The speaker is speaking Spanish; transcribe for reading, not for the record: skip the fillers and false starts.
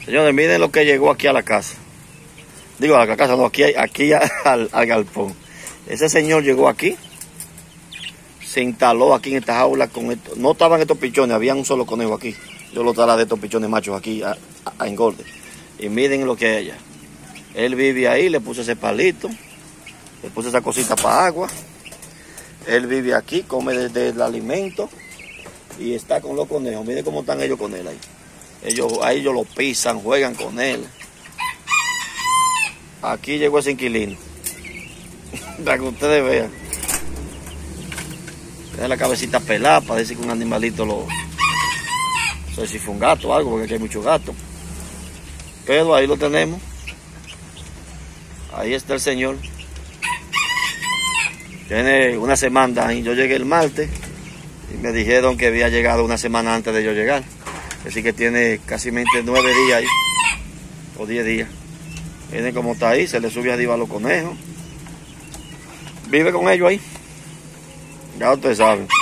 Señores, miren lo que llegó aquí a la casa. Digo, a la casa no, aquí al galpón. Ese señor llegó aquí, se instaló aquí en esta jaula con esto. No estaban estos pichones, había un solo conejo aquí. Yo lo trasladé de estos pichones machos aquí a engorde. Y miren lo que hay allá. Él vive ahí, le puse ese palito, le puse esa cosita para agua. Él vive aquí, come desde el alimento y está con los conejos. Miren cómo están ellos con él ahí. Ellos lo pisan, juegan con él. Aquí llegó ese inquilino. Para que ustedes vean. Tiene la cabecita pelada, parece que un animalito lo... No sé si fue un gato o algo, porque aquí hay muchos gatos. Pero ahí lo tenemos. Ahí está el señor. Tiene una semana y yo llegué el martes. Y me dijeron que había llegado una semana antes de yo llegar. Así que tiene casi 9 días ahí. O 10 días. Miren cómo está ahí, se le sube arriba a los conejos. Vive con ellos ahí. Ya ustedes saben.